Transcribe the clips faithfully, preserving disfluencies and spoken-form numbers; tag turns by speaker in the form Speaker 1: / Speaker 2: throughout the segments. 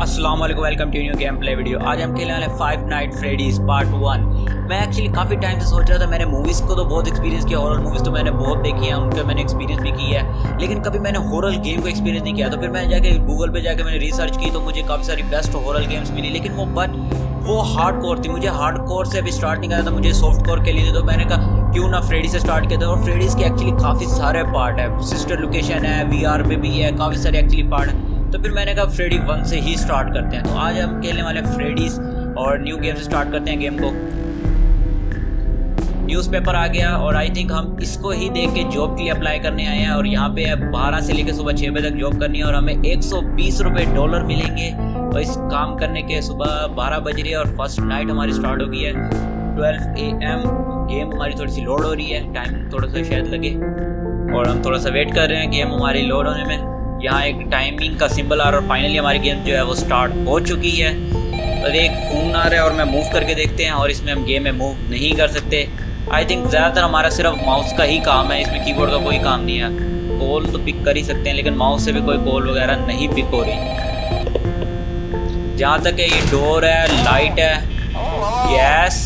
Speaker 1: अस्सलाम वालेकुम, welcome to new game play video. आज हम खेलने वाले five night Freddy's part one. मैं एक्चुअली काफ़ी टाइम से सोच रहा था, मैंने मूवीज़ को तो बहुत एक्सपीरियंस किया, हॉरर मूवीज़ तो मैंने बहुत देखी है, उनका मैंने एक्सपीरियंस भी किया है, लेकिन कभी मैंने हॉरर गेम को एक्सपीरियंस नहीं किया। तो फिर मैंने जाके गूगल पे जाके मैंने रिसर्च की तो मुझे काफ़ी सारी बेस्ट हॉरर गेम्स मिली, लेकिन वो बट वो हार्ड कोर थी। मुझे हार्ड कोर से अभी स्टार्ट नहीं करना था, मुझे सॉफ्ट कोर के लिए। तो मैंने कहा क्यों ना फ्रेडी से स्टार्ट किया था। और फ्रेडीज़ के एक्चुअली काफ़ी सारे पार्ट है, सिस्टर लोकेशन है, वी आर पे भी है, काफ़ी सारे एक्चुअली पार्ट है। तो फिर मैंने कहा फ्रेडी वन से ही स्टार्ट करते हैं। तो आज हम खेलने वाले फ्रेडीज और न्यू गेम से स्टार्ट करते हैं गेम को। न्यूज़पेपर आ गया और आई थिंक हम इसको ही देख के जॉब के लिए अप्लाई करने आए हैं। और यहाँ पे बारह से लेकर सुबह छः बजे तक जॉब करनी है और हमें एक सौ बीस रुपये डॉलर मिलेंगे। और इस काम करने के सुबह बारह बज रही है और फर्स्ट नाइट हमारी स्टार्ट हो गई है ट्वेल्व ए एम। गेम हमारी थोड़ी सी लोड हो रही है, टाइम थोड़ा सा शायद लगे और हम थोड़ा सा वेट कर रहे हैं गेम हमारी लोड होने में। यहाँ एक टाइमिंग का सिंबल आ रहा है और फाइनली हमारी गेम जो है वो स्टार्ट हो चुकी है। और एक फ़ोन आ रहा है और मैं मूव करके देखते हैं, और इसमें हम गेम में मूव नहीं कर सकते। आई थिंक ज़्यादातर हमारा सिर्फ माउस का ही काम है, इसमें कीबोर्ड का कोई काम नहीं है। कॉल तो पिक कर ही सकते हैं, लेकिन माउस से भी कोई कॉल वगैरह नहीं पिक हो रही। जहाँ तक है ये डोर है, लाइट है, yes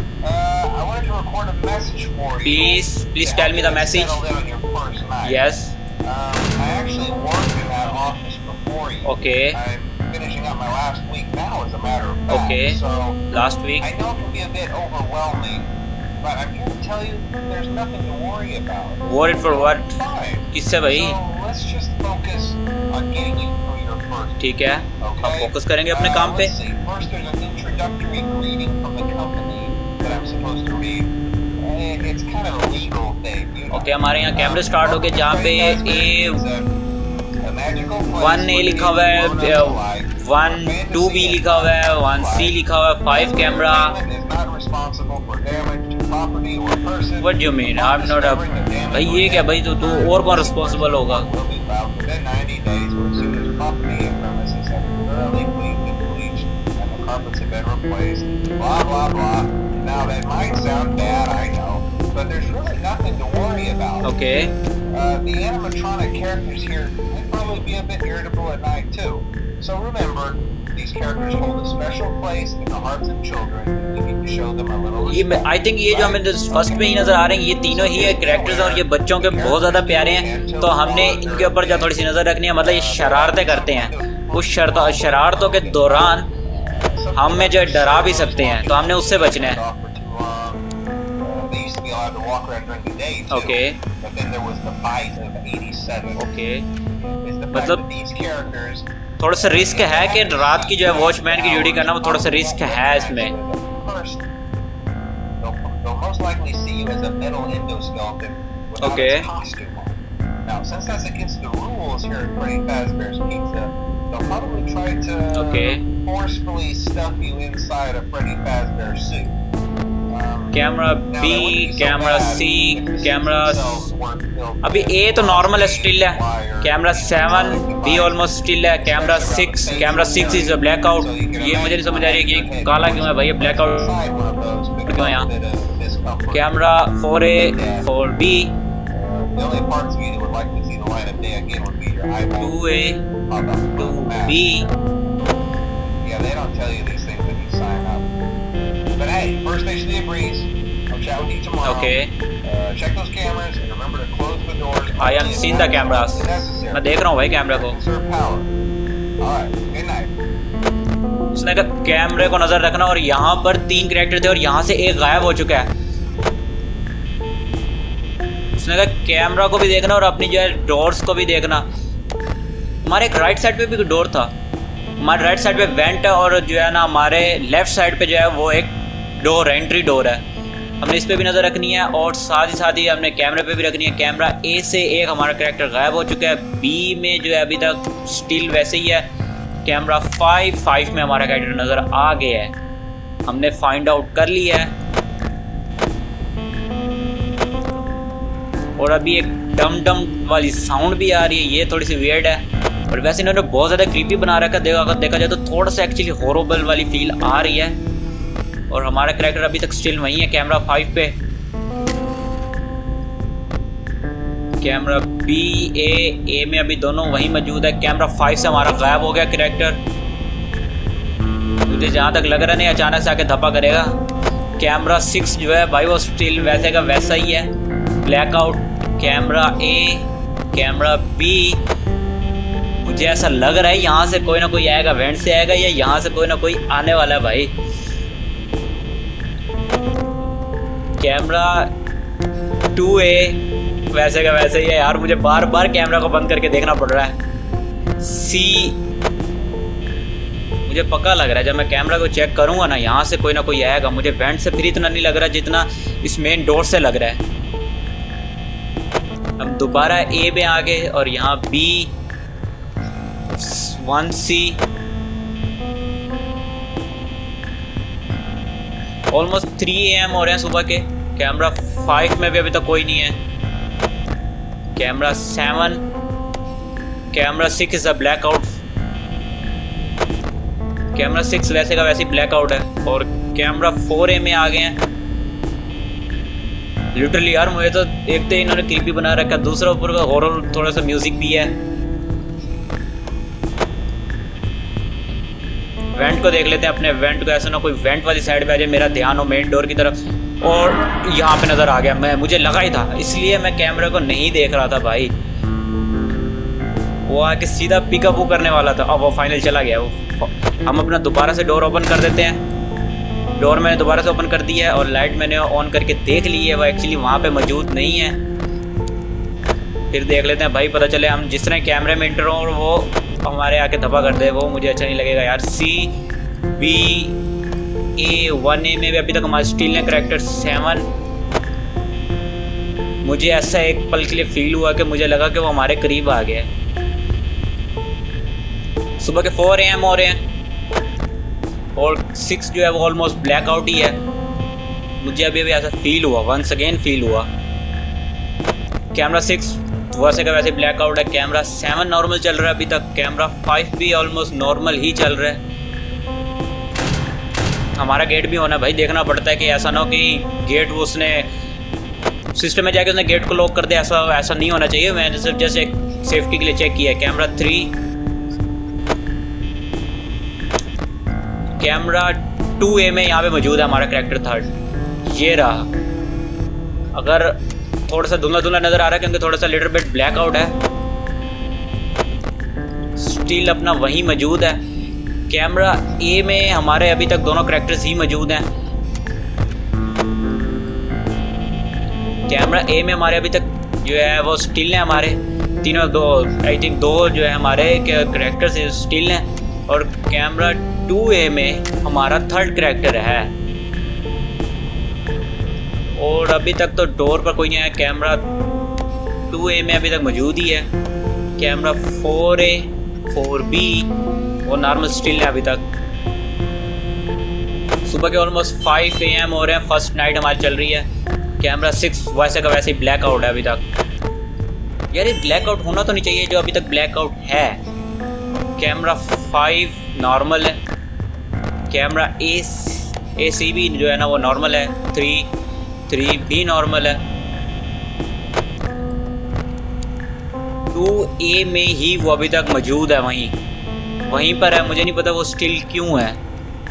Speaker 1: please please tell me the message. Yes
Speaker 2: Um, I actually worked in that office before you.
Speaker 1: Okay.
Speaker 2: I'm finishing up my last week now, as a matter of fact.
Speaker 1: Okay.
Speaker 2: So
Speaker 1: last week.
Speaker 2: I know it can be a bit overwhelming, but I'm here to tell you there's nothing to worry about.
Speaker 1: Worried for what?
Speaker 2: Fine.
Speaker 1: किससे भाई?
Speaker 2: So let's just focus on getting you through your first.
Speaker 1: ठीक है.
Speaker 2: Okay.
Speaker 1: हम focus करेंगे अपने
Speaker 2: uh,
Speaker 1: काम पे.
Speaker 2: Let's see. First, there's an introductory greeting from the company that I'm supposed to read. It's kind of a legal thing.
Speaker 1: Okay, हमारे यहाँ कैमरे स्टार्ट हो गए, जहाँ पे ए वन ए लिखा हुआ है, वन टू बी लिखा हुआ है, वन सी लिखा हुआ है, five camera. What you mean? I am not a भाई, ये क्या भाई? तो तू और कौन रिस्पॉन्सिबल होगा?
Speaker 2: Now that might sound bad, I know, but there's really nothing to worry about.
Speaker 1: Okay.
Speaker 2: Uh, the animatronic characters here might probably be a bit irritable at night too. So remember, these characters hold a special place in the hearts of children. You need to show them a little respect.
Speaker 1: ये I think ये जो हमें first में ही नजर आ रहे हैं, ये तीनों ही है कैरेक्टर्स और ये बच्चों के बहुत ज़्यादा प्यारे हैं। तो हमने इनके ऊपर जो थोड़ी सी नज़र रखनी है, मतलब ये शरारतें करते हैं, उस शरारतों के दौरान हमें जो डरा भी सकते हैं, तो हमने उससे बचना है। ओके ओके, मतलब थोड़ा सा रिस्क है कि रात की जो है वॉचमैन की ड्यूटी करना, वो थोड़ा सा रिस्क है इसमें। Okay okay, camera B, camera C, camera अभी ए तो नॉर्मल है, स्टिल है। Camera seven B almost still है। Camera six, camera six is blackout. ये मुझे नहीं समझ आ रही है कि ये काला क्यों है भाई, ये ब्लैकआउट क्यों है यहाँ। Camera four A, four B, two A, two B.
Speaker 2: But hey, first station of the breeze. I'll chat with you tomorrow.
Speaker 1: Okay.
Speaker 2: Uh, check those cameras and remember to close the doors.
Speaker 1: I am seeing the cameras. मैं देख रहा हूँ भाई कैमरे को।
Speaker 2: All right. Good night.
Speaker 1: उसने कहा कैमरे को नजर रखना, और यहाँ पर तीन कैरेक्टर थे और यहाँ से एक गायब हो चुका है। उसने कहा कैमरा को भी देखना और अपनी जो है डोर्स को भी देखना। हमारे एक राइट साइड पे भी डोर था, हमारे राइट साइड पे वेंट है, और जो है ना हमारे लेफ्ट साइड पे जो है वो एक डोर, एंट्री डोर है। हमने इस पे भी नज़र रखनी है और साथ ही साथ ही हमने कैमरे पे भी रखनी है। कैमरा ए से एक हमारा कैरेक्टर गायब हो चुका है, बी में जो है अभी तक स्टिल वैसे ही है। कैमरा फाइव, फाइव में हमारा कैरेक्टर नज़र आ गया है, हमने फाइंड आउट कर लिया है। और अभी एक डम डम वाली साउंड भी आ रही है, ये थोड़ी सी वियर्ड है, और वैसे इन्होंने बहुत ज़्यादा क्रीपी बना रखा है। देखा अगर देखा जाए तो थोड़ा सा एक्चुअली हॉरबल वाली फील आ रही है। और हमारा कैरेक्टर अभी तक स्टिल वही है कैमरा फाइव पे। कैमरा बी ए ए में अभी दोनों वहीं मौजूद है। कैमरा फाइव से हमारा गायब हो गया कैरेक्टर। मुझे जहाँ तक लग रहा नहीं अचानक से आके धप्पा करेगा। कैमरा सिक्स जो है भाई वो स्टिल वैसे का वैसा ही है, blackout. Camera A, camera B, मुझे ऐसा लग रहा है यहाँ से कोई ना कोई आएगा, वेंट से आएगा या यहाँ से कोई ना कोई आने वाला है भाई। कैमरा टू ए वैसे का वैसे ही है यार, मुझे बार बार कैमरा को बंद करके देखना पड़ रहा है। सी, मुझे पक्का लग रहा है जब मैं कैमरा को चेक करूंगा ना यहाँ से कोई ना कोई आएगा। मुझे वेंट से फिर इतना नहीं लग रहा जितना इस मेन डोर से लग रहा है। हम दोबारा ए में आ गए और यहाँ B, one C, almost three A M हो रहे हैं सुबह के। कैमरा फाइव में भी अभी तक कोई नहीं है। Camera seven, camera six is a blackout. Camera six वैसे का वैसे ही ब्लैकआउट है। और कैमरा फोर ए में आ गए हैं। लिटरली यार मुझे तो एक तो इन्होंने क्लिप भी बना रखा, दूसरा ऊपर का हॉरर थोड़ा सा म्यूजिक भी है। वेंट को देख लेते हैं अपने वेंट को, ऐसा ना कोई वेंट वाली साइड पे आ जाए, मेरा ध्यान हो मेन डोर की तरफ। और यहाँ पे नज़र आ गया, मैं मुझे लगा ही था, इसलिए मैं कैमरे को नहीं देख रहा था भाई। वो आके सीधा पिकअप करने वाला था। अब वो फाइनल चला गया वो। हम अपना दोबारा से डोर ओपन कर देते हैं। डोर मैंने दोबारा से ओपन कर दिया है और लाइट मैंने ऑन करके देख ली है, वो एक्चुअली वहाँ पे मौजूद नहीं है। फिर देख लेते हैं भाई, पता चले हम जिस तरह कैमरे में इंटर हो और वो हमारे आके धब्बा कर दे, वो मुझे अच्छा नहीं लगेगा यार। सी, बी, ए, वन ए में भी अभी तक हमारे स्टील ने करेक्टर सेवन। मुझे ऐसा एक पल के लिए फील हुआ कि मुझे लगा कि वो हमारे करीब आ गया। सुबह के फोर ए एम हो रहे हैं और सिक्स जो है वो ऑलमोस्ट ब्लैकआउट ही है। मुझे अभी अभी ऐसा फील हुआ, वंस अगेन फील हुआ। कैमरा सिक्स वैसे का वैसे ब्लैकआउट है। कैमरा सेवन नॉर्मल चल रहा है अभी तक। कैमरा फाइव भी ऑलमोस्ट नॉर्मल ही चल रहा है। हमारा गेट भी होना भाई, देखना पड़ता है कि ऐसा ना हो कि गेट वो उसने सिस्टम में जाके उसने गेट को लॉक कर दिया, ऐसा ऐसा नहीं होना चाहिए। मैंने सिर्फ जैसे सेफ्टी के लिए चेक किया है। Camera three, camera two A में यहाँ पे मौजूद है हमारा कैरेक्टर थर्ड। ये रहा। अगर थोड़ा सा धुंधला धुंधला नज़र आ रहा है क्योंकि थोड़ा सा लिटिल बिट ब्लैकआउट है। स्टील अपना वहीं मौजूद है। कैमरा ए में हमारे अभी तक दोनों कैरेक्टर्स ही मौजूद हैं। कैमरा ए में हमारे अभी तक जो है वो स्टील हैं हमारे तीनों, दो आई थिंक दो जो है हमारे कैरेक्टर्स स्टील हैं। और कैमरा टू ए में हमारा थर्ड कैरेक्टर है। और अभी तक तो डोर पर कोई नहीं आया। कैमरा टू ए में अभी तक मौजूद ही है। Camera four A, four B वो नॉर्मल स्टिल है अभी तक। सुबह के ऑलमोस्ट फाइव ए एम हो रहे हैं, फर्स्ट नाइट हमारी चल रही है। कैमरा सिक्स वैसे का वैसे ही ब्लैकआउट है अभी तक। यार ये ब्लैकआउट होना तो नहीं चाहिए जो अभी तक ब्लैकआउट है। कैमरा फाइव नॉर्मल है। कैमरा ए ए सी भी जो है ना वो नॉर्मल है। थ्री थ्री भी नॉर्मल है। टू ए में ही वो अभी तक मौजूद है, वहीं वहीं पर है। मुझे नहीं पता वो स्टिल क्यों है।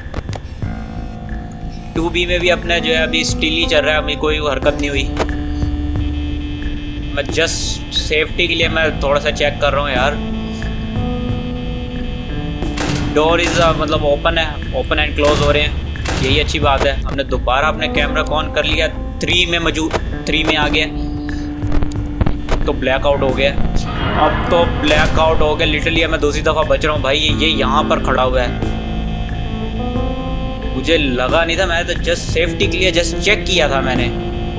Speaker 1: टू बी में भी अपना जो है अभी स्टिल ही चल रहा है, अभी कोई हरकत नहीं हुई। मैं जस्ट सेफ्टी के लिए मैं थोड़ा सा चेक कर रहा हूँ यार। डोर इज मतलब ओपन है, ओपन एंड क्लोज हो रहे हैं, यही अच्छी बात है। हमने दोबारा अपने कैमरा को ऑन कर लिया। थ्री में मौजूद थ्री में आ गया तो ब्लैकआउट हो गया। अब तो ब्लैकआउट हो गया लिटरली। मैं दूसरी दफ़ा बच रहा हूँ भाई। ये ये यहाँ पर खड़ा हुआ है, मुझे लगा नहीं था। मैंने तो जस्ट सेफ्टी के लिए जस्ट चेक किया था मैंने।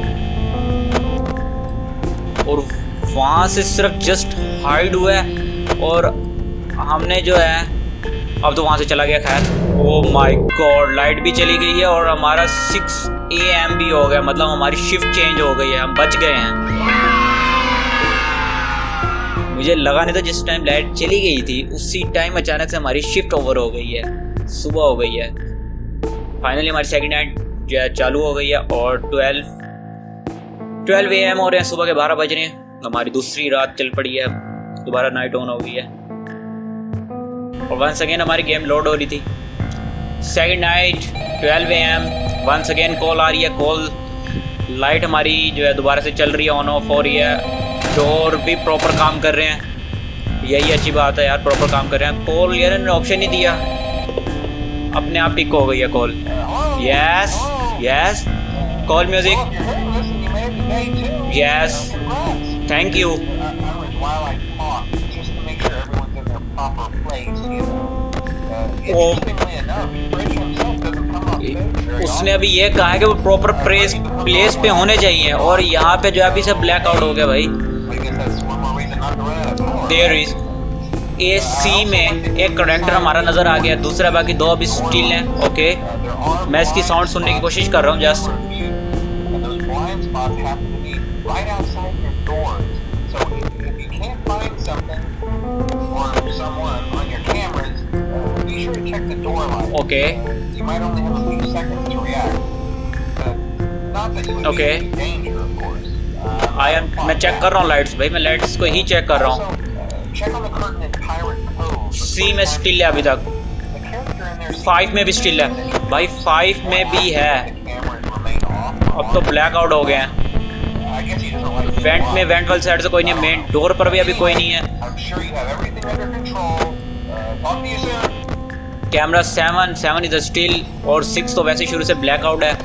Speaker 1: और वहाँ से सिर्फ जस्ट हाइड हुआ है और हमने जो है अब तो वहाँ से चला गया। खैर ओह माय गॉड, लाइट भी चली गई है और हमारा सिक्स ए एम भी हो गया, मतलब हमारी शिफ्ट चेंज हो गई है, हम बच गए हैं। मुझे लगा नहीं था जिस टाइम लाइट चली गई थी उसी टाइम अचानक से हमारी शिफ्ट ओवर हो गई है, सुबह हो गई है। फाइनली हमारी सेकंड नाइट जो है चालू हो गई है और ट्वेल्व ट्वेल्व ए एम हो रहे हैं, सुबह के बारह बज रहे हैं। हमारी दूसरी रात चल पड़ी है, दोबारा नाइट ऑन हो गई है और वंस अगेन हमारी गेम लोड हो रही थी। Second night twelve A M once again call आ रही है। कॉल लाइट हमारी जो है दोबारा से चल रही है, ऑन ऑफ हो रही है। डोर भी प्रॉपर काम कर रहे हैं, यही अच्छी बात है यार, प्रॉपर काम कर रहे हैं। कॉल यार इन्होंने ऑप्शन नहीं दिया, अपने आप टिक हो गई है call. Yes yes call music. Yes thank you. उसने अभी ये कहा है कि वो प्रॉपर प्लेस प्लेस पे होने चाहिए, और यहाँ पे जो अभी से ब्लैक आउट हो गया भाई। देयर इज ए सी में एक करेक्टर हमारा नजर आ गया, दूसरा बाकी दो अभी स्टिल हैं। ओके मैं इसकी साउंड सुनने की कोशिश कर रहा हूँ just. Okay okay I am मैं चेक कर रहा हूँ लाइट्स भाई, मैं लाइट्स को ही चेक कर रहा हूँ। सी में स्टिल है अभी तक, फाइव में भी स्टिल है भाई, फाइव में भी है। अब तो ब्लैक आउट हो गए हैं। वेंट में वेंट वाली साइड से कोई नहीं है, मेन डोर पर भी अभी कोई नहीं है। Camera seven seven is still, और सिक्स तो वैसे शुरू से ब्लैक आउट है।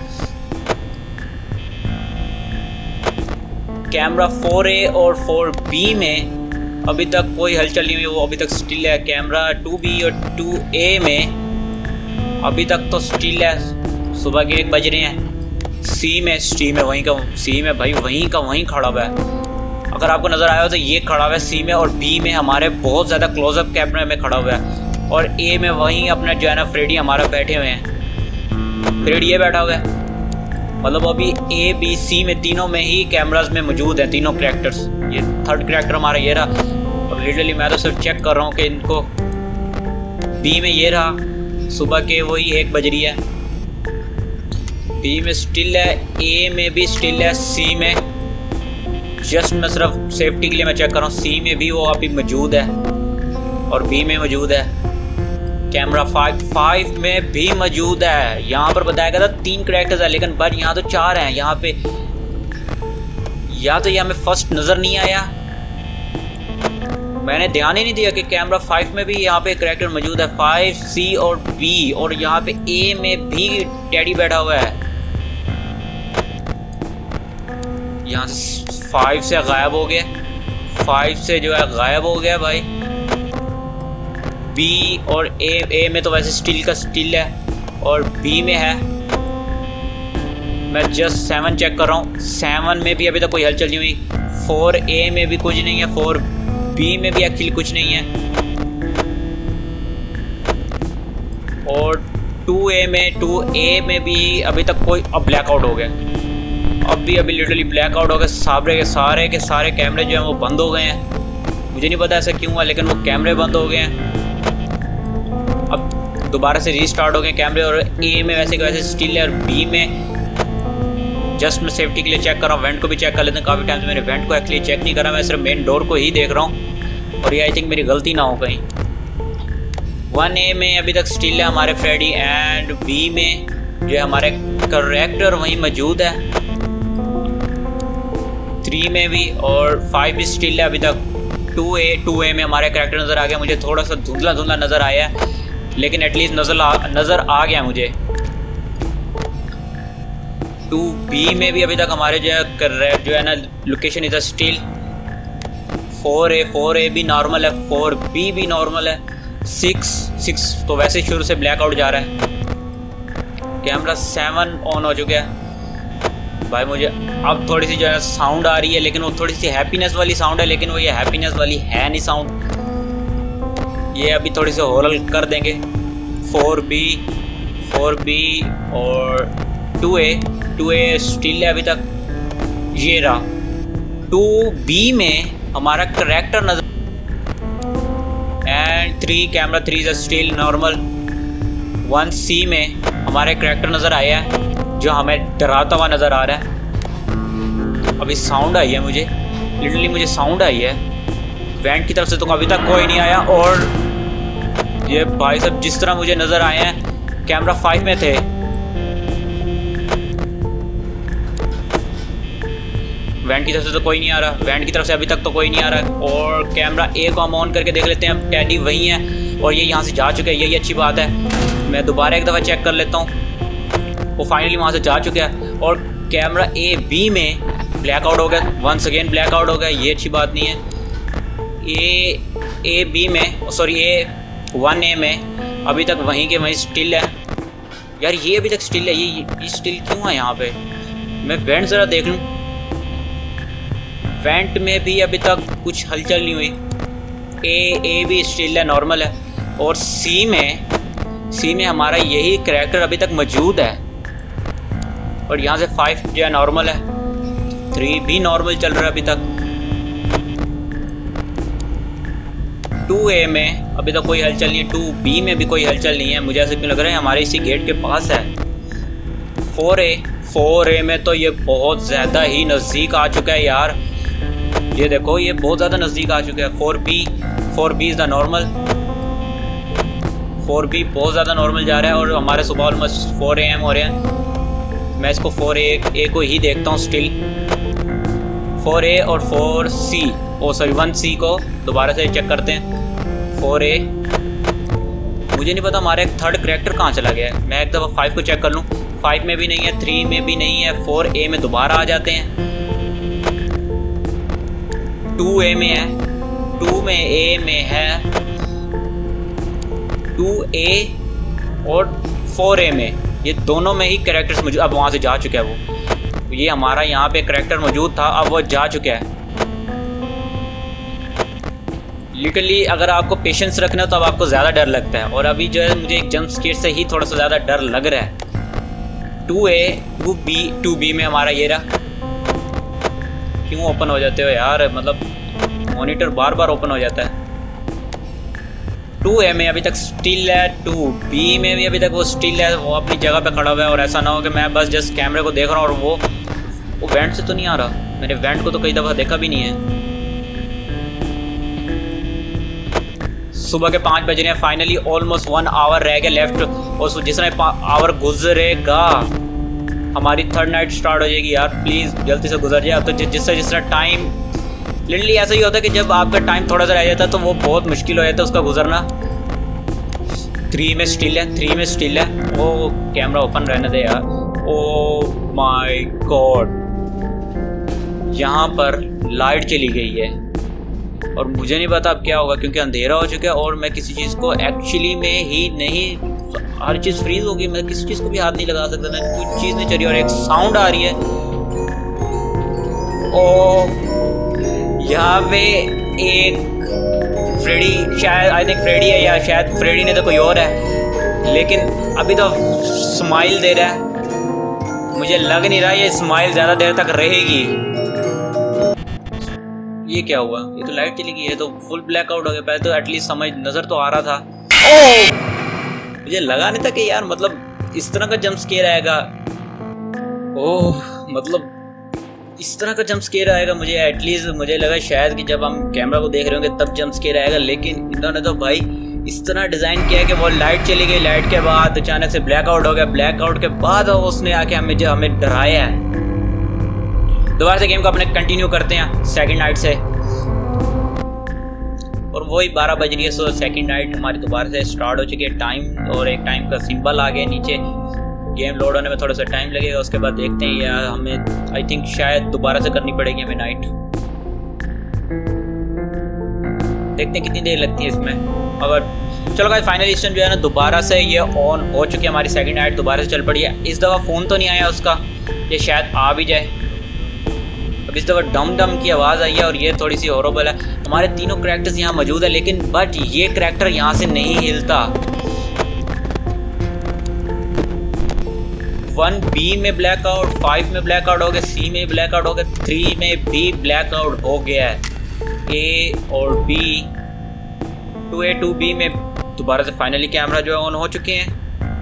Speaker 1: कैमरा फोर ए और फोर बी में अभी तक कोई हलचल नहीं हुई, वो अभी तक स्टिल है। कैमरा टू बी और टू ए में अभी तक तो स्टिल है, सुबह के एक बज रहे हैं। सी में सी में वहीं का सी में भाई वहीं का वहीं खड़ा हुआ है। अगर आपको नज़र आया हो तो ये खड़ा हुआ है सी में, और बी में हमारे बहुत ज़्यादा क्लोजअप कैमरे में खड़ा हुआ है, और ए में वहीं अपना जो है ना फ्रेडी हमारा बैठे हुए हैं। फ्रेडी ये बैठा हुआ है, मतलब अभी ए बी सी में तीनों में ही कैमरास में मौजूद हैं तीनों कैरेक्टर्स। ये थर्ड कैरेक्टर हमारा ये रहा, और लिटरली मैं तो सिर्फ चेक कर रहा हूँ कि इनको। बी में ये रहा, सुबह के वही एक बज रही है। बी में स्टिल है, ए में भी स्टिल है, सी में जस्ट मैं सिर्फ सेफ्टी के लिए मैं चेक कर रहा हूँ। सी में भी वो अभी मौजूद है, और बी में मौजूद है। कैमरा फाइव फाइव में भी मौजूद है। यहाँ पर बताया गया था तीन कैरेक्टर्स है, लेकिन पर यहाँ तो चार हैं। यहाँ पे या तो ये हमें फर्स्ट नज़र नहीं आया, मैंने ध्यान ही नहीं दिया कि कैमरा फाइव में भी यहाँ पे कैरेक्टर मौजूद है, फाइव सी और बी, और यहाँ पे ए में भी टैडी बैठा हुआ है। यहाँ से फाइव से गायब हो गया, फाइव से जो है गायब हो गया भाई। बी और ए ए में तो वैसे स्टील का स्टील है, और बी में है। मैं जस्ट सेवन चेक कर रहा हूँ, सेवन में भी अभी तक कोई हलचल नहीं हुई। फोर ए में भी कुछ नहीं है, फोर बी में भी एक्चुअली कुछ नहीं है, और टू ए में टू ए में भी अभी तक कोई। अब ब्लैकआउट हो गया, अब भी अभी लिटरली ब्लैकआउट हो गया। सारे के सारे के सारे कैमरे जो हैं वो बंद हो गए हैं। मुझे नहीं पता ऐसा क्यों हुआ, लेकिन वो कैमरे बंद हो गए हैं। अब दोबारा से रीस्टार्ट हो गए कैमरे, और ए में वैसे के वैसे स्टिल है, और बी में जस्ट मैं सेफ्टी के लिए चेक कर रहा हूँ। वेंट को भी चेक कर लेते हैं, काफ़ी टाइम से मैंने वेंट को एक्चुअली चेक नहीं करा, मैं सिर्फ मेन डोर को ही देख रहा हूँ, और ये आई थिंक मेरी गलती ना हो कहीं। वन ए में अभी तक स्टिल है हमारे फ्रेडी, एंड बी में जो है हमारे करेक्टर वहीं मौजूद है, थ्री में भी, और फाइव भी स्टिल है अभी तक। टू ए टू ए में हमारे करेक्टर नज़र आ गया, मुझे थोड़ा सा धुंधला धुंधला नज़र आया, लेकिन एटलीस्ट नज़र आ नज़र आ गया मुझे। टू बी में भी अभी तक हमारे जो है कर रहे जो है ना लोकेशन इधर still. Four A four A भी नॉर्मल है, फोर बी भी नॉर्मल है। सिक्स सिक्स तो वैसे शुरू से ब्लैकआउट जा रहा है। कैमरा सेवन ऑन हो चुका है भाई। मुझे अब थोड़ी सी जो है साउंड आ रही है, लेकिन वो थोड़ी सी हैप्पीनेस वाली साउंड है, लेकिन वो ये हैप्पीनेस वाली है नहीं साउंड। ये अभी थोड़ी सी हॉरर कर देंगे। फोर बी फोर बी और two A two A still है अभी तक। ये रहा टू बी में हमारा करेक्टर नजर, and three camera three is still normal. One C में हमारे करेक्टर नज़र आया है जो हमें डराता हुआ नज़र आ रहा है। अभी साउंड आई है मुझे, लिटरली मुझे साउंड आई है। वेंट की तरफ से तो अभी तक कोई नहीं आया, और ये भाई साहब जिस तरह मुझे नज़र आए हैं कैमरा फाइव में थे। वैंड की तरफ से तो कोई नहीं आ रहा, वैंड की तरफ से अभी तक तो कोई नहीं आ रहा। और कैमरा ए को हम ऑन करके देख लेते हैं। टेडी वही है और ये यहाँ से जा चुके हैं, यही अच्छी बात है। मैं दोबारा एक दफ़ा चेक कर लेता हूँ। वो फाइनली वहाँ से जा चुका है। और कैमरा ए बी में ब्लैकआउट हो गया, वंस अगेन ब्लैकआउट हो गया, ये अच्छी बात नहीं है। ए ए बी में सॉरी ए वन ए में अभी तक वहीं के वहीं स्टिल है। यार ये अभी तक स्टिल है, ये ये स्टिल क्यों है यहाँ पे? मैं वेंट ज़रा देख लूँ। वेंट में भी अभी तक कुछ हलचल नहीं हुई। ए ए भी स्टिल है, नॉर्मल है। और सी में सी में हमारा यही करैक्टर अभी तक मौजूद है। और यहाँ से फाइव जो है नॉर्मल है, थ्री भी नॉर्मल चल रहा है अभी तक। टू ए में अभी तक कोई हलचल नहीं है, टू बी में भी कोई हलचल नहीं है। मुझे ऐसा क्यों लग रहा है हमारे इसी गेट के पास है। फोर ए फोर ए में तो ये बहुत ज़्यादा ही नज़दीक आ चुका है यार। ये देखो ये बहुत ज़्यादा नज़दीक आ चुका है। Four B four B is the normal. Four B बहुत ज़्यादा नॉर्मल जा रहा है। और हमारे सुबह ऑलमोस्ट फोर ए एम हो रहे हैं। मैं इसको फोर ए ए को ही देखता हूँ स्टिल। फोर ए और four C oh sorry one C को दोबारा से चेक करते हैं। फोर ए मुझे नहीं पता हमारा एक थर्ड करैक्टर कहाँ चला गया है। मैं एक दफ़ा फाइव को चेक कर लूँ। फाइव में भी नहीं है, थ्री में भी नहीं है। फोर ए में दोबारा आ जाते हैं। टू ए में है, टू में ए में है, टू ए और फोर ए में, ये दोनों में ही कैरेक्टर्स मौजूद। अब वहाँ से जा चुका है वो। ये हमारा यहाँ पे करैक्टर मौजूद था, अब वो जा चुका है। लिटरली अगर आपको पेशेंस रखना है तो अब आपको ज़्यादा डर लगता है। और अभी जो है मुझे एक जंप स्केयर से ही थोड़ा सा ज़्यादा डर लग रहा है। Two A two B two B में हमारा ये रहा। क्यों ओपन हो जाते हो यार? मतलब मॉनिटर बार बार ओपन हो जाता है। टू ए में अभी तक स्टिल है, टू बी में भी अभी तक वो स्टिल है, वो अपनी जगह पे खड़ा हुआ है। और ऐसा ना हो कि मैं बस जस्ट कैमरे को देख रहा हूँ और वो वो वेंट से तो नहीं आ रहा। मैंने वेंट को तो कई दफ़ा देखा भी नहीं है। सुबह के पाँच बज रहे हैं। फाइनली ऑलमोस्ट वन आवर रह गया लेफ्ट। और जिस तरह आवर गुजरेगा हमारी थर्ड नाइट स्टार्ट हो जाएगी। यार प्लीज़ जल्दी से गुजर जाए। तो जिस तरह जिस तरह टाइम लिटरली ऐसा ही होता है कि जब आपका टाइम थोड़ा सा रह जाता है तो वो बहुत मुश्किल हो जाता है उसका गुजरना। थ्री में स्टिल है, थ्री में स्टिल है। वो कैमरा ओपन रहने दे यार। ओ माय गॉड, यहाँ पर लाइट चली गई है और मुझे नहीं पता अब क्या होगा क्योंकि अंधेरा हो चुका है। और मैं किसी चीज़ को एक्चुअली में ही नहीं, हर चीज़ फ्रीज होगी। मैं किसी चीज़ को भी हाथ नहीं लगा सकता, ना कोई चीज़ नहीं चल रही। और एक साउंड आ रही है। ओ यहाँ पे एक फ्रेडी, शायद आई थिंक फ्रेडी है या शायद फ्रेडी ने तो कोई और है, लेकिन अभी तो स्माइल दे रहा है। मुझे लग नहीं रहा ये स्माइल ज़्यादा देर तक रहेगी। ये क्या हुआ? ये तो लाइट चली गई है, तो फुल ब्लैकआउट हो गया। पहले तो एटलीस्ट समझ नज़र तो आ रहा था। ओह मुझे लगा नहीं था कि यार मतलब इस तरह का जंप स्केयर आएगा। ओह मतलब इस तरह का जंप स्केयर आएगा। मुझे एटलीस्ट मुझे लगा शायद कि जब हम कैमरा को देख रहे होंगे तब जंप स्केयर आएगा, लेकिन इन्होंने तो भाई इस तरह डिज़ाइन किया है कि वो लाइट चली गई, लाइट के बाद अचानक से ब्लैकआउट हो गया, ब्लैकआउट के बाद उसने आके हमें जो हमें डराया है। दोबारा से गेम को अपने कंटिन्यू करते हैं सेकंड नाइट से। और वही बारह बज रही है। सो सेकंड नाइट हमारी दोबारा से स्टार्ट हो चुकी है। टाइम और एक टाइम का सिंबल आ गया नीचे। गेम लोड होने में थोड़ा सा टाइम लगेगा, उसके बाद देखते हैं या हमें आई थिंक शायद दोबारा से करनी पड़ेगी हमें नाइट। देखते हैं कितनी देर लगती है इसमें। अगर चलो गाइस फाइनली जो है ना दोबारा से ये ऑन हो चुकी है हमारी सेकंड नाइट, दोबारा से चल पड़ी है। इस दफ़ा फ़ोन तो नहीं आया उसका, ये शायद आ भी जाए। अब इस दफ़ा डम डम की आवाज़ आई है और ये थोड़ी सी हॉरिबल है। हमारे तीनों करैक्टर्स यहाँ मौजूद है, लेकिन बट ये करैक्टर यहाँ से नहीं हिलता। वन बी में ब्लैकआउट, फाइव में ब्लैकआउट हो गया, सी में ब्लैकआउट हो गया, थ्री में भी ब्लैकआउट हो गया है। ए और B, two A two B में दोबारा से फाइनली कैमरा जो है ऑन हो चुके हैं।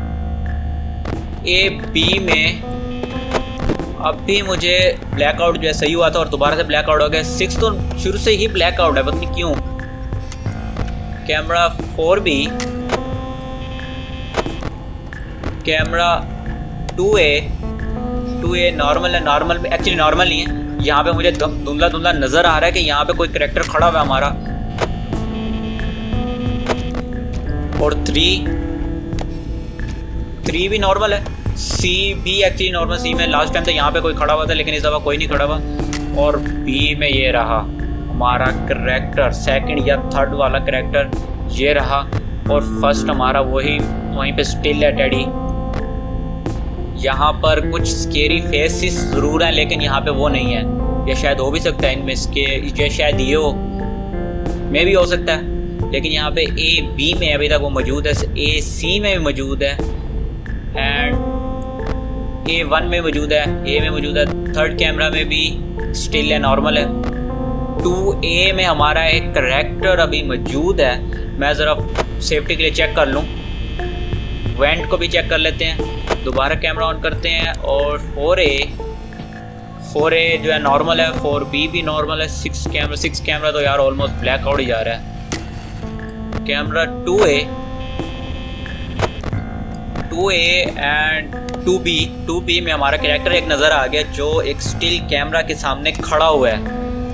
Speaker 1: ए बी में अब भी मुझे ब्लैकआउट जो है सही हुआ था और दोबारा से ब्लैकआउट हो गया। सिक्स तो शुरू से ही ब्लैकआउट है, पता नहीं क्यों। Camera four B camera two A two A normal है, नॉर्मल एक्चुअली नॉर्मल नहीं है। यहाँ पे मुझे धुंधला धुंधला नजर आ रहा है कि यहाँ पे कोई कैरेक्टर खड़ा हुआ है हमारा। और थ्री थ्री भी नॉर्मल है, सी भी एक्चुअली नॉर्मल। सी में लास्ट टाइम तो यहाँ पे कोई खड़ा हुआ था, लेकिन इस दफ़ा कोई नहीं खड़ा हुआ। और बी में ये रहा हमारा कैरेक्टर, सेकंड या थर्ड वाला कैरेक्टर ये रहा। और फर्स्ट हमारा वही वहीं पे स्टिल है टेडी। यहाँ पर कुछ स्केरी फेसेस ज़रूर हैं, लेकिन यहाँ पे वो नहीं है। ये शायद हो भी सकता है इनमें इसके, ये शायद ये हो, में भी हो सकता है। लेकिन यहाँ पे ए बी में अभी तक वो मौजूद है, ए सी में भी मौजूद है, एंड ए वन में मौजूद है, ए में मौजूद है। थर्ड कैमरा में भी स्टिल है, नॉर्मल है। टू ए में हमारा एक कैरेक्टर अभी मौजूद है। मैं ज़रा सेफ्टी के लिए चेक कर लूँ, वेंट को भी चेक कर लेते हैं। दोबारा कैमरा ऑन करते हैं और फोर ए फोर ए जो है नॉर्मल है, फोर बी भी नॉर्मल है। सिक्स कैमरा सिक्स कैमरा तो यार ऑलमोस्ट ब्लैक आउट ही जा रहा है। Camera two A two A and two B two B में हमारा कैरेक्टर एक नज़र आ गया जो एक स्टिल कैमरा के सामने खड़ा हुआ है।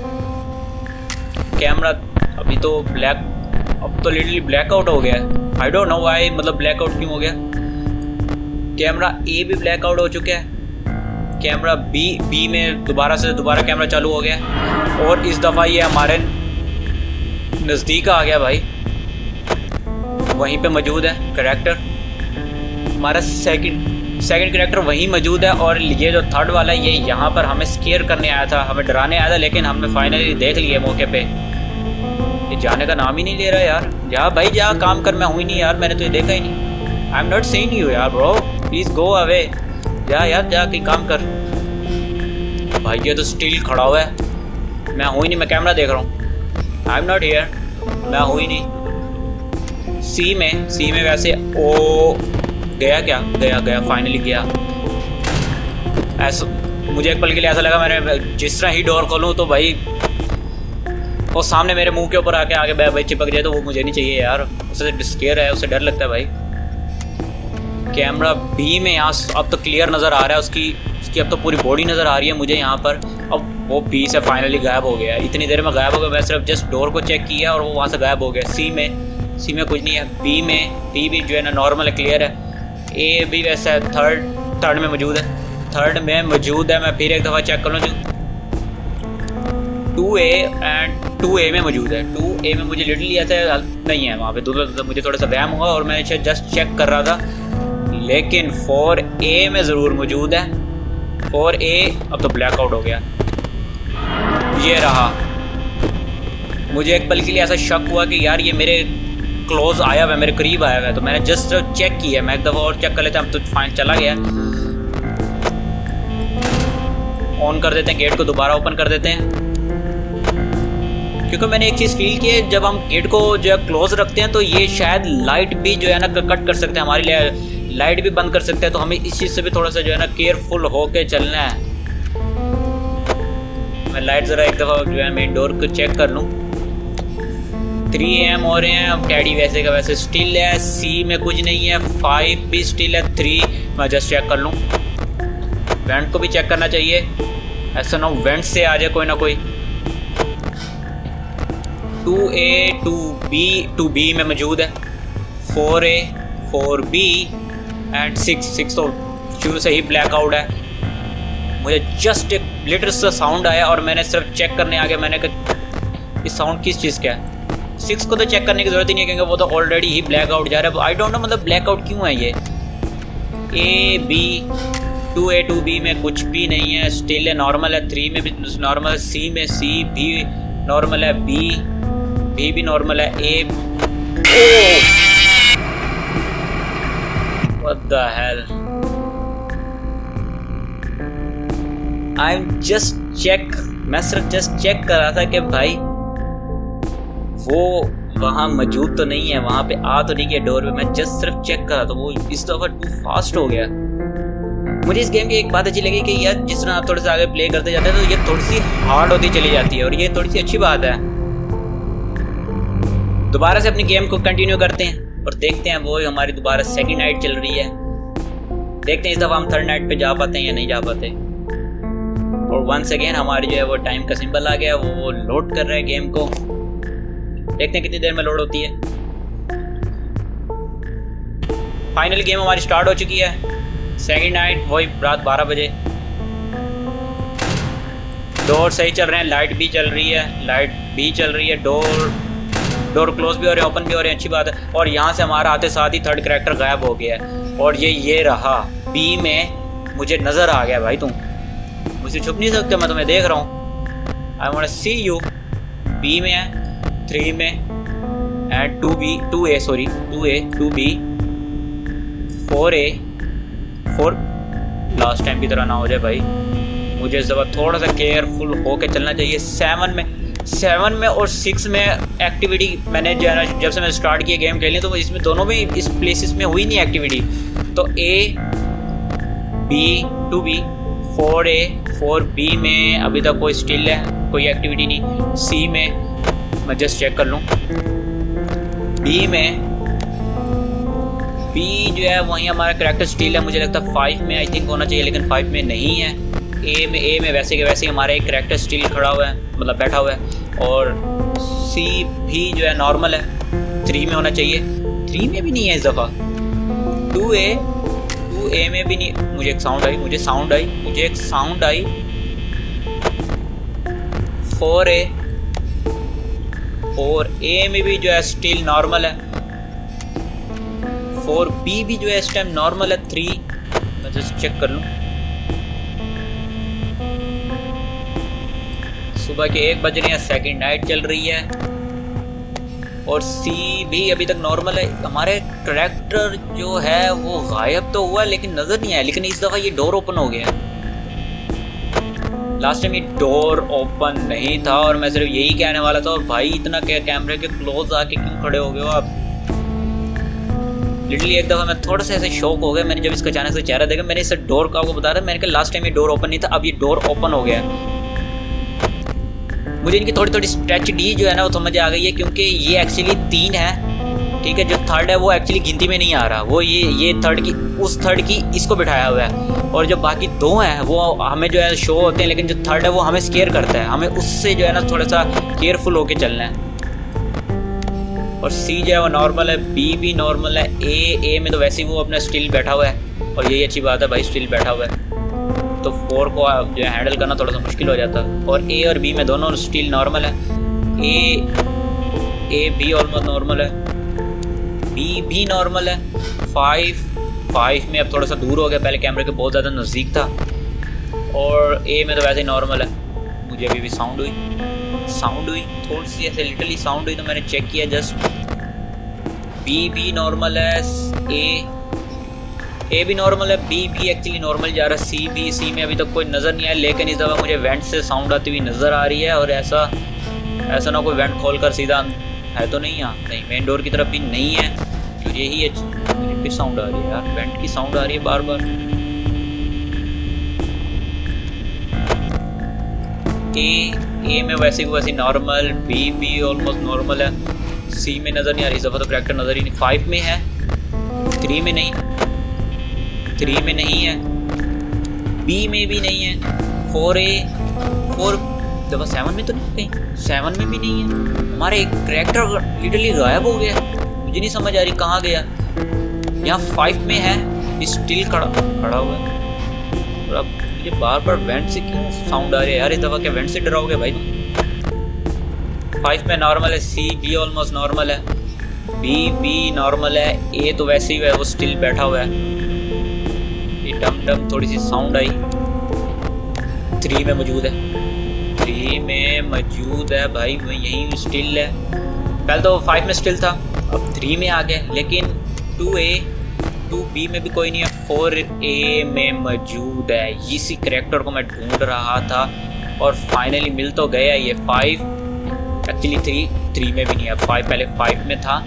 Speaker 1: कैमरा अभी तो ब्लैक, अब तो लिटरली ब्लैक आउट हो गया है। आई डोंट नो व्हाई, मतलब ब्लैक आउट क्यों हो गया। कैमरा ए भी ब्लैक आउट हो चुका है। कैमरा बी बी में दोबारा से दोबारा कैमरा चालू हो गया और इस दफ़ा ये हमारे नज़दीक आ गया भाई। वहीं पे मौजूद है कैरेक्टर हमारा, सेकंड सेकंड कैरेक्टर वहीं मौजूद है। और ये जो थर्ड वाला है ये यहाँ पर हमें स्केयर करने आया था, हमें डराने आया था, लेकिन हमने फाइनली देख लिया मौके पे। ये जाने का नाम ही नहीं ले रहा यार। जा भाई जा, काम कर, मैं हुई नहीं यार, मैंने तो ये देखा ही नहीं। I am not seeing you यार ब्रो, प्लीज़ गो अवे। जा यार जा के काम कर भाई। ये तो स्टिल खड़ा हुआ है, मैं हूँ ही नहीं, मैं कैमरा देख रहा हूँ। आई एम नॉट हियर, मैं हूँ ही नहीं। सी में सी में वैसे ओ गया क्या, गया गया फाइनली गया। ऐसा मुझे एक पल के लिए ऐसा लगा, मैंने जिस तरह ही डोर खोलूँ तो भाई वो सामने मेरे मुंह के ऊपर आके आगे भाई चिपक जाए, तो वो मुझे नहीं चाहिए यार। उससे स्केयर है, उससे डर लगता है भाई। कैमरा बी में यहाँ अब तो क्लियर नज़र आ रहा है, उसकी उसकी अब तो पूरी बॉडी नज़र आ रही है मुझे यहाँ पर। अब वो बी से फाइनली गायब हो गया, इतनी देर में गायब हो गया। मैं सिर्फ जस्ट डोर को चेक किया और वो वहाँ से गायब हो गया। सी में सी में कुछ नहीं है। बी में बी भी जो है ना नॉर्मल है, क्लियर है। ए भी वैसा है, थर्ड थर्ड में मौजूद है, थर्ड में मौजूद है। मैं फिर एक दफ़ा चेक कर लूँ। Two A and two A में मौजूद है। टू ए में मुझे लिटरली ऐसा नहीं है वहाँ पे, दूसरा मुझे थोड़ा सा वहम हुआ और मैं जस्ट चेक कर रहा था, लेकिन फोर ए में ज़रूर मौजूद है। फोर ए अब तो ब्लैक आउट हो गया। ये रहा। मुझे एक पल के लिए ऐसा शक हुआ कि यार ये मेरे क्लोज आया हुआ है, मेरे करीब आया हुआ है, तो मैंने जस्ट चेक किया। मैं एक दफ़ा और चेक कर लेता हूँ, तो फाइन चला गया। ऑन कर देते हैं गेट को, दोबारा ओपन कर देते हैं, क्योंकि मैंने एक चीज़ फील की है, जब हम गेट को जो है क्लोज रखते हैं तो ये शायद लाइट भी जो है ना कट कर सकते हैं, हमारे लिए लाइट भी बंद कर सकते हैं। तो हमें इस चीज़ से भी थोड़ा सा जो है ना केयरफुल होके चलना है। मैं लाइट ज़रा एक दफ़ा जो है मेन डोर को चेक कर लूँ। थ्री एम हो रहे हैं। अब टैडी वैसे का वैसे स्टिल है। सी में कुछ नहीं है। फाइव भी स्टिल है। थ्री मैं जस्ट चेक कर लूँ। वेंट को भी चेक करना चाहिए, ऐसा ना हो वेंट से आ जाए कोई ना कोई। Two A two B two B में मौजूद है। Four A four B and six six तो शुरू से ही ब्लैक आउट है। मुझे जस्ट एक लिटिल सा साउंड आया और मैंने सिर्फ चेक करने आ गया, मैंने कहा इस साउंड किस चीज़ का है। सिक्स को तो चेक करने की ज़रूरत ही नहीं है क्योंकि वो तो ऑलरेडी ही ब्लैक आउट जा रहा है। आई डोंट नो मतलब ब्लैक आउट क्यों है ये। A B two A two B में कुछ भी नहीं है, स्टिल है, नॉर्मल है। थ्री में भी नॉर्मल है। सी में सी भी नॉर्मल है। बी बी भी नॉर्मल है। ए What the hell? I'm just check. मैं सिर्फ जस्ट चेक कर रहा था कि भाई वो वहाँ मौजूद तो नहीं है, वहाँ पे आ तो नहीं गया डोर पे। मैं जस्ट सिर्फ चेक कर रहा था, वो इस दफ़ा टू फास्ट हो गया। मुझे इस गेम की एक बात अच्छी लगी कि यार जिस तरह आप थोड़े से आगे प्ले करते जाते हैं तो ये थोड़ी सी हार्ड होती चली जाती है और ये थोड़ी सी अच्छी बात है। दोबारा से अपनी गेम को कंटिन्यू करते हैं और देखते हैं वो हमारी दोबारा सेकंड नाइट चल रही है। देखते हैं इस दफ़ा हम थर्ड नाइट पे जा पाते हैं या नहीं जा पाते। और वंस अगेन हमारी जो है वो टाइम का सिंबल आ गया, वो लोड कर रहा है गेम को। देखते हैं कितनी देर में लोड होती है। फाइनल गेम हमारी स्टार्ट हो चुकी है। सेकंड नाइट, वही रात बारह बजे। डोर सही चल रहे हैं, लाइट भी चल रही है, लाइट भी चल रही है, डोर डोर क्लोज भी हो रहे हैं, ओपन भी हो रहे हैं, अच्छी बात है। और यहाँ से हमारा आते साथ ही थर्ड कैरेक्टर गायब हो गया है। और ये ये रहा बी में, मुझे नज़र आ गया भाई। तुम मुझसे छुप नहीं सकते, मैं तुम्हें देख रहा हूँ। I want to see you. B में है, थ्री में and two B, two A sorry two A two B, four A, four. Last time की तरह ना हो जाए भाई, मुझे इस दफ़ा थोड़ा सा केयरफुल होके चलना चाहिए। सेवन में सेवन में और सिक्स में एक्टिविटी मैंने जो है ना, जब से मैं स्टार्ट किया गेम खेलने, तो इसमें दोनों में इस प्लेसेस में हुई नहीं एक्टिविटी। तो A B, two B, four A, four B में अभी तक कोई स्टिल है, कोई एक्टिविटी नहीं। सी में मैं जस्ट चेक कर लूँ। बी में बी जो है वहीं हमारा कैरेक्टर स्टिल है, मुझे लगता है फाइव में आई थिंक होना चाहिए, लेकिन फाइव में नहीं है। ए में ए में वैसे के वैसे ही हमारा एक कैरेक्टर स्टिल खड़ा हुआ है, मतलब बैठा हुआ है। और सी भी जो है नॉर्मल है, थ्री में होना चाहिए, थ्री में भी नहीं है इस दफ़ा। टू ए टू ए में भी नहीं। मुझे एक साउंड आई, मुझे साउंड आई मुझे एक साउंड आई फोर ए फोर ए में भी जो है स्टिल नॉर्मल है। फोर बी भी जो है इस टाइम नॉर्मल है। थ्री मैं जस्ट चेक कर लूँ। सुबह के एक बज रहे हैं, सेकंड नाइट चल रही है। और सी भी अभी तक नॉर्मल है। हमारे कैरेक्टर जो है वो गायब तो हुआ लेकिन नज़र नहीं आया, लेकिन इस दफ़ा ये डोर ओपन हो गया। लास्ट टाइम ये डोर ओपन नहीं था और मैं सिर्फ यही कहने वाला था। और भाई इतना क्या कैमरे के क्लोज आके क्यों खड़े हो गए हो आप? लिटरली एक दफ़ा मैं थोड़ा सा ऐसे शॉक हो गया, मैंने जब इसका अचानक से चेहरा देखा। मैंने इस डोर का आपको बता रहा, मैंने कहा लास्ट टाइम ये डोर ओपन नहीं था, अब ये डोर ओपन हो गया। मुझे इनकी थोड़ी थोड़ी स्ट्रेच डी जो है ना वो समझ आ गई है, क्योंकि ये एक्चुअली तीन है, ठीक है। जो थर्ड है वो एक्चुअली गिनती में नहीं आ रहा, वो ये ये थर्ड की उस थर्ड की इसको बिठाया हुआ है। और जो बाकी दो हैं वो हमें जो है शो होते हैं, लेकिन जो थर्ड है वो हमें स्केयर करता है। हमें उससे जो है ना थोड़ा सा केयरफुल होके चलना है। और सी जो है वो नॉर्मल है, बी भी नॉर्मल है। ए ए में तो वैसे ही वो अपना स्टिल बैठा हुआ है, और यही अच्छी बात है भाई, स्टिल बैठा हुआ है। तो फोर को जो है हैंडल करना थोड़ा सा मुश्किल हो जाता है। और ए और बी में दोनों स्टिल नॉर्मल है। ए ए भी ऑलमोस्ट नॉर्मल है, बी भी नॉर्मल है। फाइव फाइव में अब थोड़ा सा दूर हो गया, पहले कैमरे के बहुत ज़्यादा नज़दीक था। और ए में तो वैसे ही नॉर्मल है। मुझे अभी भी साउंड हुई साउंड हुई थोड़ी सी ऐसे लिटरली साउंड हुई, तो मैंने चेक किया जस्ट। बी भी नॉर्मल है, ए ए भी नॉर्मल है, बी भी एक्चुअली नॉर्मल जा रहा है। सी भी सी में अभी तक कोई नज़र नहीं आया, लेकिन इस दफ़ा मुझे वेंट से साउंड आती हुई नज़र आ रही है। और ऐसा ऐसा ना कोई वेंट खोल कर सीधा है तो नहीं, यहाँ नहीं, मेन डोर की तरफ भी नहीं है। तो यही है, मुझे फिर साउंड आ रही है यार, वेंट की साउंड आ रही है बार बार। ए ए में वैसे ही वैसे नॉर्मल, बी भी ऑलमोस्ट नॉर्मल है। सी में नज़र नहीं आ रही इस दफ़ा, तो कैरेक्टर नज़र ही नहीं। फाइव में है, थ्री में नहीं, थ्री में नहीं है, बी में भी नहीं है। फोर ए फोर दफा सेवन में तो नहीं कहीं, सेवन में भी नहीं है। हमारे एक कैरेक्टर लिटरली गायब हो गया, मुझे नहीं समझ आ रही कहाँ गया। यहाँ फाइव में है, स्टिल खड़ा खड़ा हुआ है। और अब मुझे बार बार वेंट से क्यों साउंड आ रही है यार? इस दफ़ा क्या वेंट से डराओगे भाई तुम? फाइव में नॉर्मल है, सी बी ऑलमोस्ट नॉर्मल है, बी बी नॉर्मल है। ए तो वैसे ही है, वो स्टिल बैठा हुआ है। डम डम थोड़ी सी साउंड आई। थ्री में मौजूद है, थ्री में मौजूद है भाई, वो यहीं स्टिल है। पहले तो फाइव में स्टिल था, अब थ्री में आ गया। लेकिन टू ए टू बी में भी कोई नहीं है, फोर ए में मौजूद है। इसी कैरेक्टर को मैं ढूंढ रहा था और फाइनली मिल तो गया ये। फाइव एक्चुअली थ्री थ्री में भी नहीं है, फाइव पहले फाइव में था।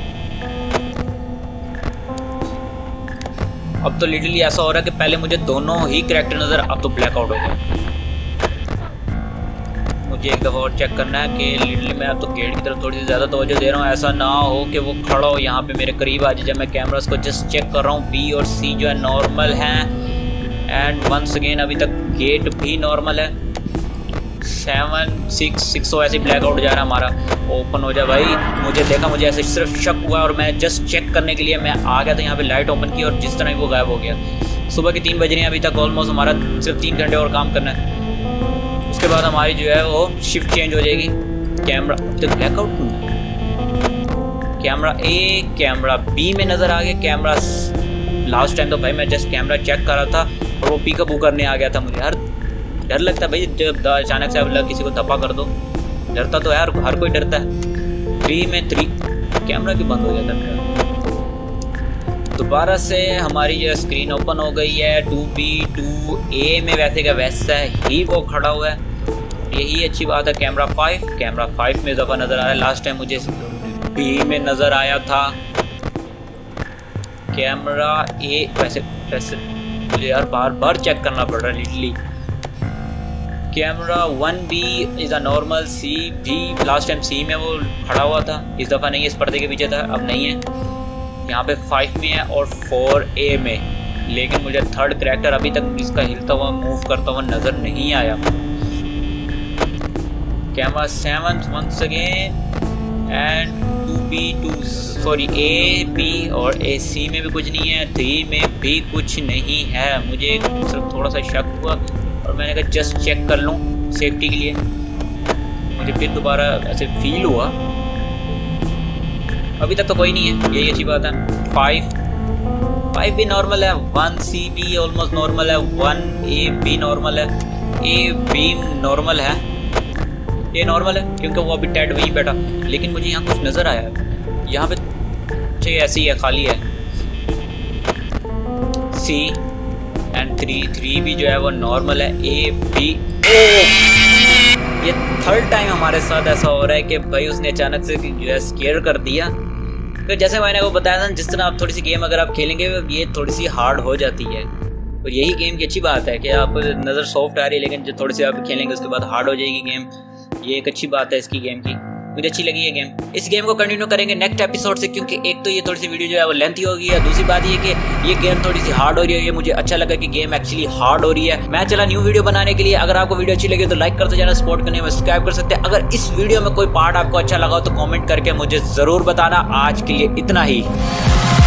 Speaker 1: अब तो लिटरली ऐसा हो रहा है कि पहले मुझे दोनों ही कैरेक्टर नज़र, अब तो ब्लैकआउट हो गया। मुझे एक दफ़ा और चेक करना है कि लिटरली मैं अब तो गेट की तरफ थोड़ी सी ज़्यादा तवज्जो दे रहा हूँ, ऐसा ना हो कि वो खड़ा हो यहाँ पे मेरे करीब आ जाए जब मैं कैमरास को जस्ट चेक कर रहा हूँ। बी और सी जो है नॉर्मल हैं एंड वंस अगेन अभी तक गेट भी नॉर्मल है। सेवन सिक्स सिक्स तो ऐसे ब्लैक आउट जा रहा है हमारा। ओपन हो जा भाई। मुझे देखा, मुझे ऐसे सिर्फ शक हुआ और मैं जस्ट चेक करने के लिए मैं आ गया था यहाँ पे, लाइट ओपन की और जिस तरह वो गायब हो गया। सुबह के तीन बज रहे हैं, अभी तक ऑलमोस्ट हमारा सिर्फ तीन घंटे और काम करना है। उसके बाद हमारी जो है वो शिफ्ट चेंज हो जाएगी। कैमरा तो blackout, camera A camera B में नज़र आ गया। कैमरा लास्ट टाइम तो भाई मैं जस्ट कैमरा चेक कर रहा था और वो पिकअप करने आ गया था। मुझे हर डर लगता है भाई जब अचानक से अब किसी को धप्पा कर दो, डरता तो यार हर कोई डरता है। थ्री में थ्री कैमरा क्यों बंद हो जाता है? दोबारा से हमारी जो स्क्रीन ओपन हो गई है। टू बी टू ए में वैसे का वैसा ही वो खड़ा हुआ है, यही अच्छी बात है। कैमरा फाइव कैमरा फाइव में दफ़ा नज़र आ रहा है। लास्ट टाइम मुझे बी में नज़र आया था। कैमरा ए वैसे वैसे मुझे यार बार बार चेक करना पड़ रहा है literally. Camera one B is a normal. C भी लास्ट टाइम सी में वो खड़ा हुआ था, इस दफ़ा नहीं, इस पर्दे के पीछे था, अब नहीं है। यहाँ पे फाइव में है और फोर ए में, लेकिन मुझे थर्ड करैक्टर अभी तक इसका हिलता हुआ मूव करता हुआ नज़र नहीं आया। Camera seven once again and two B two sorry A B और ए सी में भी कुछ नहीं है। थ्री में भी कुछ नहीं है। मुझे सिर्फ थोड़ा सा शक हुआ और मैंने कहा जस्ट चेक कर लूँ सेफ्टी के लिए। मुझे फिर दोबारा ऐसे फील हुआ। अभी तक तो कोई नहीं है, यही अच्छी बात है। फाइव फाइव भी नॉर्मल है। One C B almost normal है। वन ए बी नॉर्मल है। ए बी नॉर्मल है। ये नॉर्मल है क्योंकि वो अभी टेड वहीं बैठा, लेकिन मुझे यहाँ कुछ नज़र आया। यहाँ पे अच्छे ऐसी है, खाली है। सी एंड थ्री थ्री भी जो है वो नॉर्मल है। ए बी ये थर्ड टाइम हमारे साथ ऐसा हो रहा है कि भाई उसने अचानक से जो है स्केयर कर दिया। तो जैसे मैंने वो बताया था, जिस तरह आप थोड़ी सी गेम अगर आप खेलेंगे ये थोड़ी सी हार्ड हो जाती है, और यही गेम की अच्छी बात है कि आप नज़र सॉफ्ट आ रही है, लेकिन जो थोड़ी सी आप खेलेंगे उसके बाद हार्ड हो जाएगी गेम। ये एक अच्छी बात है इसकी गेम की, मुझे अच्छी लगी ये गेम। इस गेम को कंटिन्यू करेंगे नेक्स्ट एपिसोड से, क्योंकि एक तो ये थोड़ी सी वीडियो जो है वो लेंथी होगी है, दूसरी बात ये कि ये गेम थोड़ी सी हार्ड हो रही है। ये मुझे अच्छा लगा कि गेम एक्चुअली हार्ड हो रही है। मैं चला न्यू वीडियो बनाने के लिए। अगर आपको वीडियो अच्छी लगी तो लाइक करते जाना, सपोर्ट करने में सब्सक्राइब कर सकते हैं। अगर इस वीडियो में कोई पार्ट आपको अच्छा लगा तो कॉमेंट करके मुझे ज़रूर बताना। आज के लिए इतना ही।